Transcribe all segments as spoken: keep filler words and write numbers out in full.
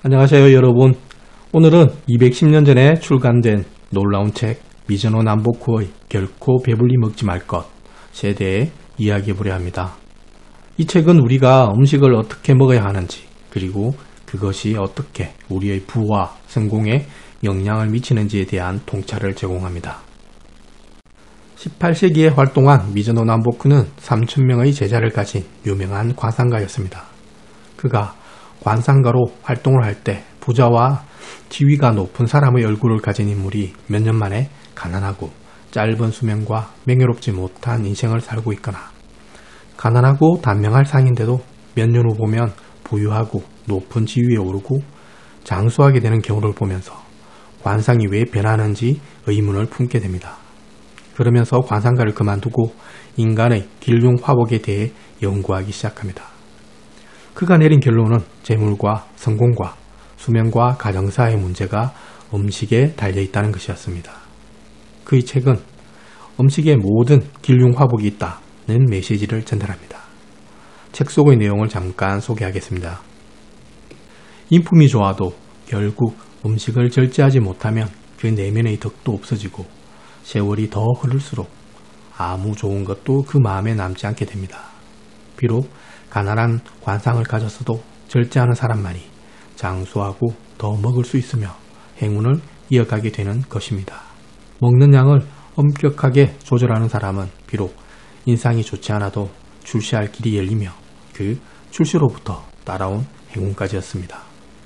안녕하세요 여러분. 오늘은 이백십 년 전에 출간된 놀라운 책 미즈노 남보쿠의 결코 배불리 먹지 말 것에 대해 이야기해보려 합니다. 이 책은 우리가 음식을 어떻게 먹어야 하는지, 그리고 그것이 어떻게 우리의 부와 성공에 영향을 미치는지에 대한 통찰을 제공합니다. 십팔 세기에 활동한 미즈노 남보쿠는 삼천 명의 제자를 가진 유명한 관상가였습니다. 그가 관상가로 활동을 할 때 부자와 지위가 높은 사람의 얼굴을 가진 인물이 몇 년 만에 가난하고 짧은 수명과 명예롭지 못한 인생을 살고 있거나, 가난하고 단명할 상인데도 몇 년 후 보면 부유하고 높은 지위에 오르고 장수하게 되는 경우를 보면서 관상이 왜 변하는지 의문을 품게 됩니다. 그러면서 관상가를 그만두고 인간의 길흉 화복에 대해 연구하기 시작합니다. 그가 내린 결론은 재물과 성공과 수명과 가정사의 문제가 음식에 달려있다는 것이었습니다. 그의 책은 음식에 모든 길흉 화복이 있다는 메시지를 전달합니다. 책 속의 내용을 잠깐 소개하겠습니다. 인품이 좋아도 결국 음식을 절제하지 못하면 그 내면의 덕도 없어지고 세월이 더 흐를수록 아무 좋은 것도 그 마음에 남지 않게 됩니다. 비록 가난한 관상을 가졌어도 절제하는 사람만이 장수하고 더 먹을 수 있으며 행운을 이어가게 되는 것입니다. 먹는 양을 엄격하게 조절하는 사람은 비록 인상이 좋지 않아도 출세할 길이 열리며 그 출세로부터 따라온 행운까지였습니다.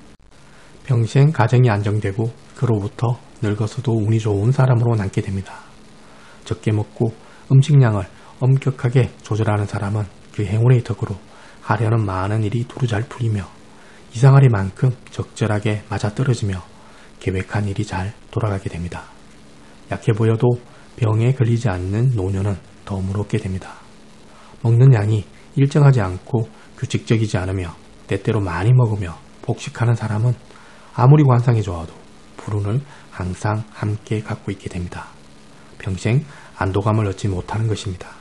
평생 가정이 안정되고 그로부터 늙어서도 운이 좋은 사람으로 남게 됩니다. 적게 먹고 음식량을 엄격하게 조절하는 사람은 그 행운의 덕으로 하려는 많은 일이 두루 잘 풀리며 이상하리만큼 적절하게 맞아떨어지며 계획한 일이 잘 돌아가게 됩니다. 약해 보여도 병에 걸리지 않는 노년은 더무롭게 됩니다. 먹는 양이 일정하지 않고 규칙적이지 않으며 때때로 많이 먹으며 폭식하는 사람은 아무리 관상이 좋아도 불운을 항상 함께 갖고 있게 됩니다. 평생 안도감을 얻지 못하는 것입니다.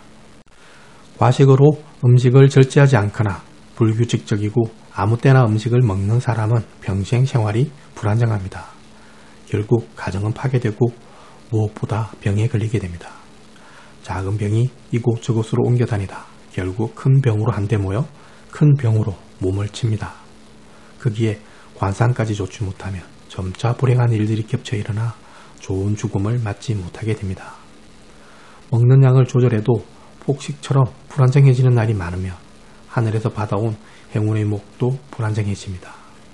과식으로 음식을 절제하지 않거나 불규칙적이고 아무 때나 음식을 먹는 사람은 평생 생활이 불안정합니다. 결국 가정은 파괴되고 무엇보다 병에 걸리게 됩니다. 작은 병이 이곳저곳으로 옮겨 다니다 결국 큰 병으로 한데 모여 큰 병으로 몸을 칩니다. 거기에 관상까지 좋지 못하면 점차 불행한 일들이 겹쳐 일어나 좋은 죽음을 맞지 못하게 됩니다. 먹는 양을 조절해도 폭식처럼 불안정해지는 날이 많으며 하늘에서 받아온 행운의 복도 불안정해집니다.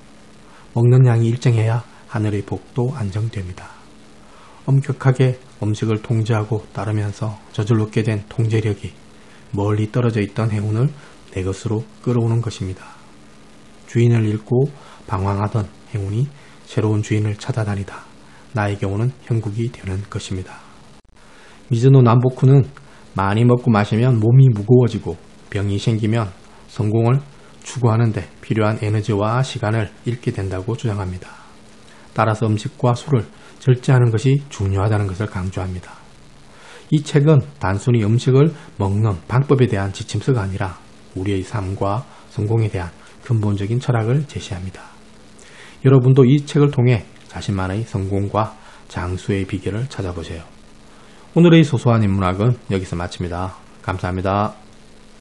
먹는 양이 일정해야 하늘의 복도 안정됩니다. 엄격하게 음식을 통제하고 따르면서 저절롭게 된 통제력이 멀리 떨어져 있던 행운을 내 것으로 끌어오는 것입니다. 주인을 잃고 방황하던 행운이 새로운 주인을 찾아다니다 나의 경우는 형국이 되는 것입니다. 미즈노 남보쿠는 많이 먹고 마시면 몸이 무거워지고 병이 생기면 성공을 추구하는 데 필요한 에너지와 시간을 잃게 된다고 주장합니다. 따라서 음식과 술을 절제하는 것이 중요하다는 것을 강조합니다. 이 책은 단순히 음식을 먹는 방법에 대한 지침서가 아니라 우리의 삶과 성공에 대한 근본적인 철학을 제시합니다. 여러분도 이 책을 통해 자신만의 성공과 장수의 비결을 찾아보세요. 오늘의 소소한 인문학은 여기서 마칩니다. 감사합니다.